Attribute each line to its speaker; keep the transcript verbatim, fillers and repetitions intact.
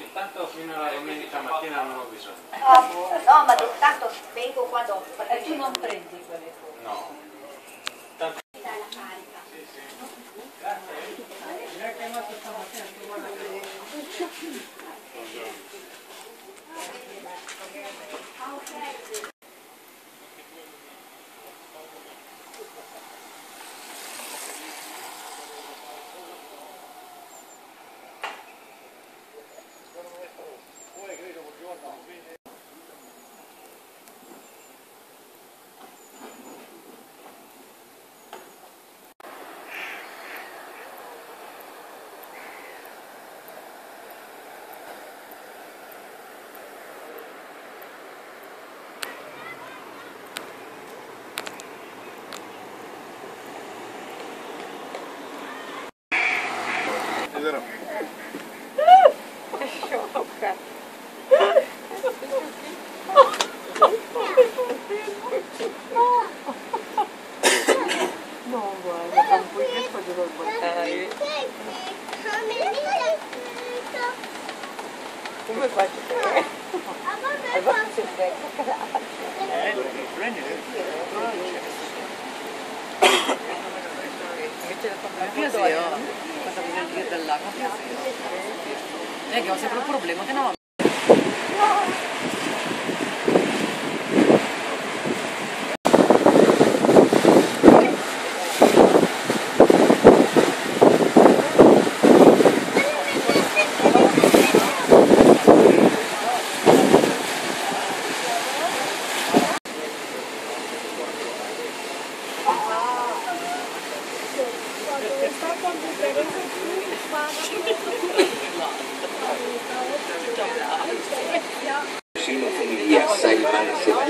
Speaker 1: tanto fino alla domenica mattina non ho bisogno.
Speaker 2: No, no, ma tanto vengo quando...
Speaker 3: E tu non prendi quelle cose?
Speaker 1: No. Tanto...
Speaker 2: Dai la carica.
Speaker 1: Sì, sì. Grazie. Mi ha chiamato stamattina, buongiorno.
Speaker 2: Ah, ok.
Speaker 4: È vero.
Speaker 3: È sciocca. No, guarda, fa un po' che fa devo guardare. Come faccio te? Allora si becca cazzo. Eh, prendere. Cosa vuol dire dall'acqua? È che ho sempre un problema che no.
Speaker 4: Sono famiglie assai male